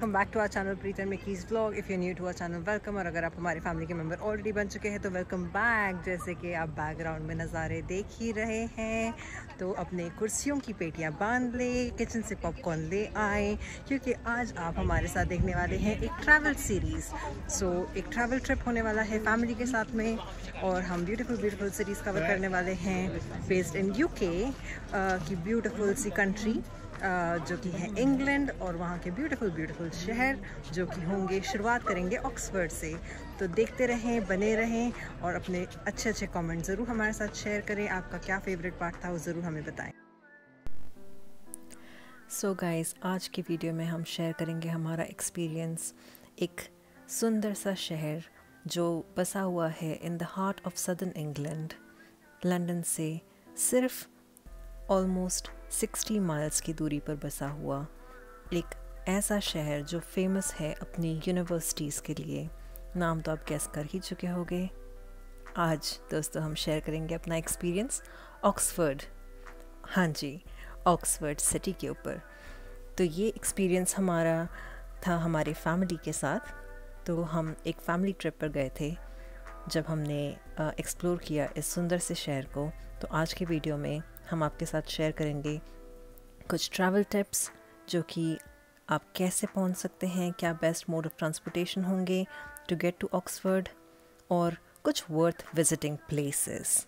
Welcome back to our channel Pritam Mickey's vlog. If you new to our channel welcome, और अगर आप हमारे family के मेंबर ऑलरेडी बन चुके हैं तो वेलकम बैक। जैसे कि आप बैकग्राउंड में नज़ारे देख ही रहे हैं, तो अपने कुर्सियों की पेटियां बांध ले, किचन से पॉपकॉर्न ले आए, क्योंकि आज आप हमारे साथ देखने वाले हैं एक ट्रैवल सीरीज़। एक ट्रैवल ट्रिप होने वाला है फैमिली के साथ में, और हम ब्यूटीफुल सिटीज़ कवर करने वाले हैं बेस्ड इन यूके की ब्यूटीफुल सी कंट्री जो कि है इंग्लैंड, और वहाँ के ब्यूटीफुल शहर जो कि होंगे। शुरुआत करेंगे ऑक्सफोर्ड से, तो देखते रहें, बने रहें, और अपने अच्छे कमेंट ज़रूर हमारे साथ शेयर करें। आपका क्या फेवरेट पार्ट था वो ज़रूर हमें बताएं। सो गाइस, आज की वीडियो में हम शेयर करेंगे हमारा एक्सपीरियंस एक सुंदर सा शहर जो बसा हुआ है in the heart of southern England, London से सिर्फ ऑलमोस्ट 60 माइल्स की दूरी पर बसा हुआ एक ऐसा शहर जो फेमस है अपनी यूनिवर्सिटीज़ के लिए। नाम तो आप गेस कर ही चुके होंगे। आज दोस्तों हम शेयर करेंगे अपना एक्सपीरियंस ऑक्सफोर्ड, हाँ जी, ऑक्सफोर्ड सिटी के ऊपर। तो ये एक्सपीरियंस हमारा था हमारे फैमिली के साथ। तो हम एक फैमिली ट्रिप पर गए थे जब हमने एक्सप्लोर किया इस सुंदर से शहर को। तो आज के वीडियो में हम आपके साथ शेयर करेंगे कुछ ट्रैवल टिप्स, जो कि आप कैसे पहुंच सकते हैं, क्या बेस्ट मोड ऑफ ट्रांसपोर्टेशन होंगे टू गेट टू ऑक्सफोर्ड, और कुछ वर्थ विजिटिंग प्लेसेस।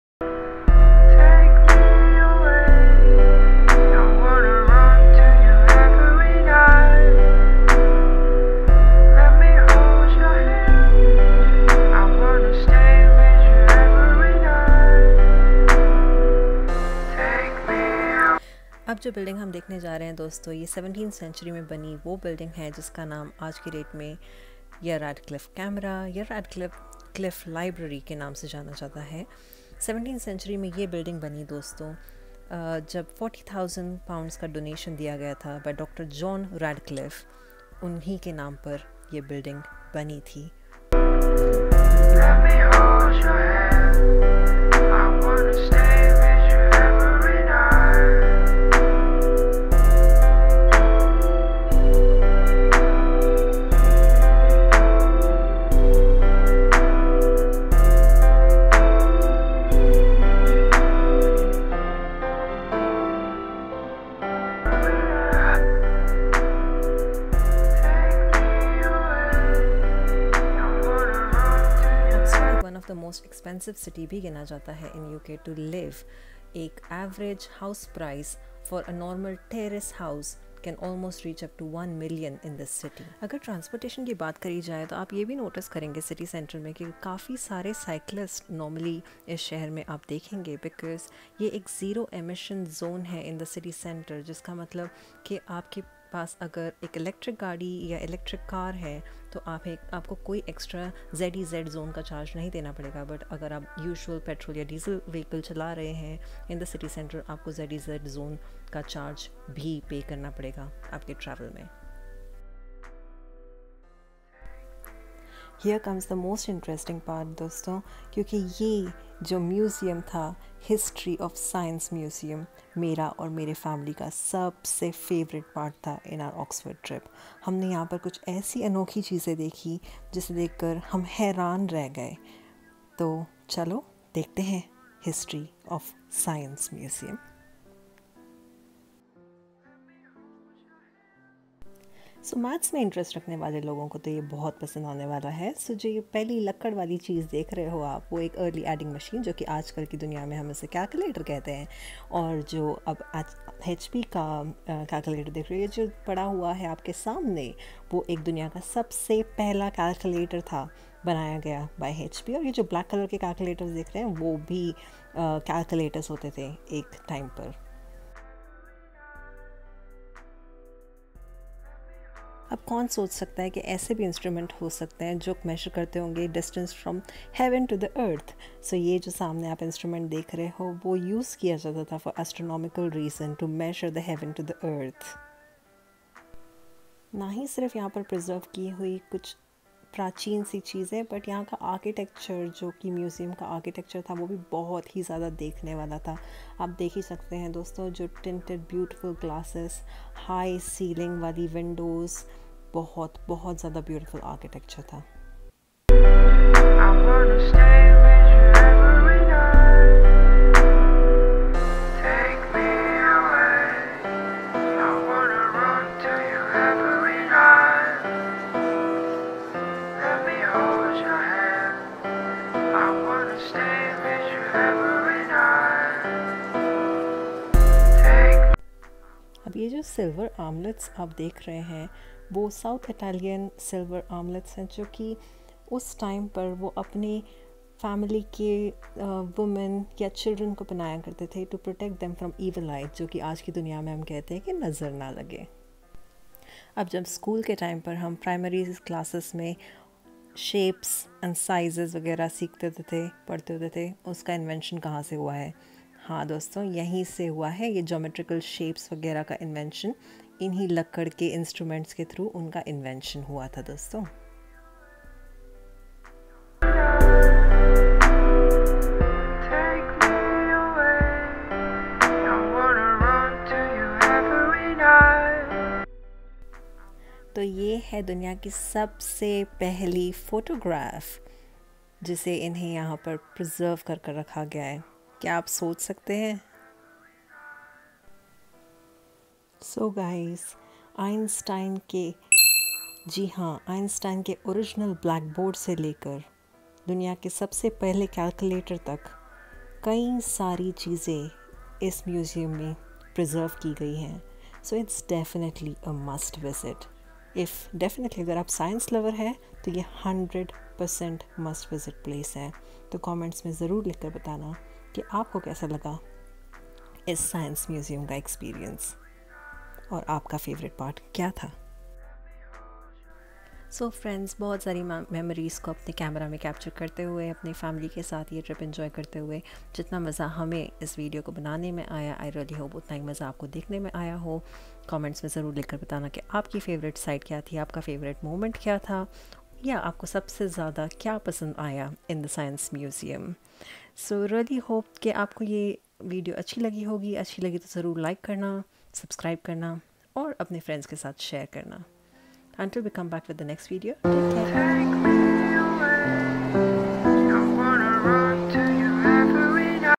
अब जो बिल्डिंग हम देखने जा रहे हैं दोस्तों, ये 17th सेंचुरी में बनी वो बिल्डिंग है जिसका नाम आज की डेट में या रैडक्लिफ कैमरा या रैडक्लिफ लाइब्रेरी के नाम से जाना जाता है। 17th सेंचुरी में ये बिल्डिंग बनी दोस्तों जब 40,000 पाउंड्स का डोनेशन दिया गया था बाय डॉक्टर जॉन रैडक्लिफ। उन्हीं के नाम पर ये बिल्डिंग बनी थी। द मोस्ट एक्सपेंसिव सिटी भी गिना जाता है इन यूके टू लिव। एक average house price for a normal terrace house can almost reach up to 1 million in this city. अगर ट्रांसपोर्टेशन की बात करी जाए तो आप ये भी नोटिस करेंगे सिटी सेंटर में कि काफ़ी सारे साइकिलिस्ट नॉर्मली इस शहर में आप देखेंगे, बिकॉज ये एक ज़ीरो एमिशन जोन है इन द सिटी सेंटर, जिसका मतलब कि आपके पास अगर एक इलेक्ट्रिक गाड़ी या इलेक्ट्रिक कार है तो आपको कोई एक्स्ट्रा ZEZ जोन का चार्ज नहीं देना पड़ेगा। बट अगर आप यूजुअल पेट्रोल या डीजल व्हीकल चला रहे हैं इन द सिटी सेंटर, आपको ZEZ जोन का चार्ज भी पे करना पड़ेगा आपके ट्रैवल में। Here comes the most interesting part दोस्तों, क्योंकि ये जो म्यूज़ियम था, हिस्ट्री ऑफ साइंस म्यूज़ियम, मेरा और मेरे फैमिली का सबसे फेवरेट पार्ट था इन आवर ऑक्सफोर्ड ट्रिप। हमने यहाँ पर कुछ ऐसी अनोखी चीज़ें देखी जिसे देखकर हम हैरान रह गए। तो चलो देखते हैं history of science museum. Maths में इंटरेस्ट रखने वाले लोगों को तो ये बहुत पसंद आने वाला है। जो ये पहली लकड़ वाली चीज़ देख रहे हो आप, वो एक अर्ली एडिंग मशीन, जो कि आजकल की दुनिया में हम इसे कैलकुलेटर कहते हैं। और जो अब HP का कैलकुलेटर देख रहे हो, ये जो पड़ा हुआ है आपके सामने, वो एक दुनिया का सबसे पहला कैलकुलेटर था, बनाया गया बाय HP। और ये जो ब्लैक कलर के कैलकुलेटर्स देख रहे हैं, वो भी कैलकुलेटर्स होते थे एक टाइम पर। अब कौन सोच सकता है कि ऐसे भी इंस्ट्रूमेंट हो सकते हैं जो मेजर करते होंगे distance from heaven to the earth. ये जो सामने आप इंस्ट्रूमेंट देख रहे हो, वो यूज़ किया जाता था for astronomical reason to measure the heaven to the earth. ना ही सिर्फ यहाँ पर प्रिजर्व की हुई कुछ प्राचीन सी चीज़ें, बट यहाँ का आर्किटेक्चर, जो कि म्यूज़ियम का आर्किटेक्चर था, वो भी बहुत ही ज़्यादा देखने वाला था। आप देख ही सकते हैं दोस्तों, जो tinted beautiful glasses, high ceiling वाली विंडोज़, बहुत बहुत ज़्यादा ब्यूटीफुल आर्किटेक्चर था। अब ये जो सिल्वर आमलेट्स आप देख रहे हैं वो साउथ इटालियन सिल्वर आमलेट्स हैं, जो कि उस टाइम पर वो अपनी फैमिली के वुमेन या चिल्ड्रन को बनाया करते थे to protect them from evil eye, जो कि आज की दुनिया में हम कहते हैं कि नज़र ना लगे। अब जब स्कूल के टाइम पर हम प्राइमरी क्लासेस में शेप्स एंड साइजेस वगैरह सीखते थे, पढ़ते होते थे, उसका इन्वेंशन कहाँ से हुआ है? हाँ दोस्तों, यहीं से हुआ है ये ज्योमेट्रिकल शेप्स वगैरह का इन्वेंशन। इन्हीं लकड़ के इंस्ट्रूमेंट्स के थ्रू उनका इन्वेंशन हुआ था दोस्तों। तो ये है दुनिया की सबसे पहली फ़ोटोग्राफ जिसे इन्हें यहाँ पर प्रिजर्व कर रखा गया है। क्या आप सोच सकते हैं? सो गाइस, आइंस्टाइन के, जी हाँ, आइंस्टाइन के ओरिजिनल ब्लैक बोर्ड से लेकर दुनिया के सबसे पहले कैलकुलेटर तक कई सारी चीज़ें इस म्यूज़ियम में प्रिजर्व की गई हैं। So it's definitely a must visit. Definitely अगर आप साइंस लवर हैं तो ये 100% मस्ट विज़िट प्लेस है। तो कमेंट्स में ज़रूर लिखकर बताना कि आपको कैसा लगा इस साइंस म्यूज़ियम का एक्सपीरियंस और आपका फेवरेट पार्ट क्या था। सो फ्रेंड्स, बहुत सारी मेमोरीज़ को अपने कैमरा में कैप्चर करते हुए अपनी फैमिली के साथ ये ट्रिप एंजॉय करते हुए जितना मज़ा हमें इस वीडियो को बनाने में आया, आई रियली होप उतना ही मज़ा आपको देखने में आया हो। कमेंट्स में ज़रूर लिखकर बताना कि आपकी फ़ेवरेट साइट क्या थी, आपका फ़ेवरेट मोमेंट क्या था, या आपको सबसे ज़्यादा क्या पसंद आया in the science museum. So really hope कि आपको ये वीडियो अच्छी लगी होगी। अच्छी लगी तो ज़रूर लाइक करना, सब्सक्राइब करना और अपने फ्रेंड्स के साथ शेयर करना। Until we come back with the next video, take care.